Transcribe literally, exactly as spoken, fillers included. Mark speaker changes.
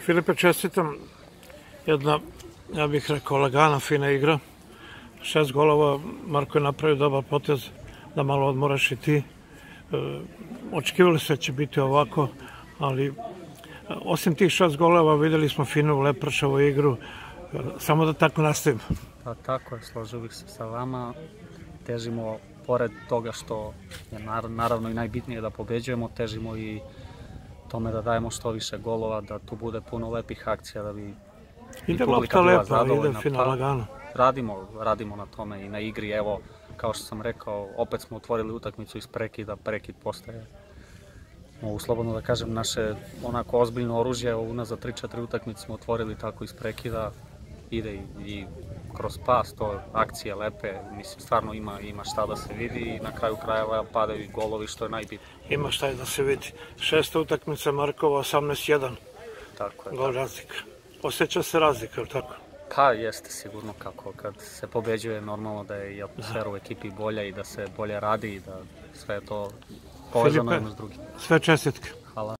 Speaker 1: Filipe, čestitam. Jedna, ja bih rekao, lagana, fina igra. Šest golova, Marko je napravio dobar potez da malo odmoraš i ti. Očekivali se da će biti ovako, ali osim tih šest golova videli smo finu, lepršavu igru. Samo da tako nastavimo.
Speaker 2: Pa tako je, složio bih se sa vama. Težimo, pored toga što je naravno i najbitnije da pobeđujemo, težimo i tome da dajemo što više golova, da tu bude puno lepih akcija, da bi i publika bila zadovoljna.
Speaker 1: Ide fina, lagano.
Speaker 2: Radimo, radimo na tome i na igri. Evo, kao što sam rekao, opet smo otvorili utakmicu iz prekida, prekid postaje, mogu slobodno da kažem, naše onako ozbiljno oružje. Unazad tri četiri utakmice smo otvorili tako iz prekida, ide i, i kroz pas, to akcije lepe, mislim, stvarno ima, ima šta da se vidi i na kraju krajeva padaju i golovi, što je najbitnije.
Speaker 1: Ima šta da se vidi. Šesta utakmica Markova, osamnaest jedan.
Speaker 2: Tako je.
Speaker 1: Gol razlika. Osjeća se razlika, ili tako?
Speaker 2: Pa jeste sigurno, kako kad se pobeđuje, normalno da je i atmosfera u ekipi bolja i da se bolje radi i da sve je to povezano jedno s drugim.
Speaker 1: Sve čestitke.
Speaker 2: Hvala.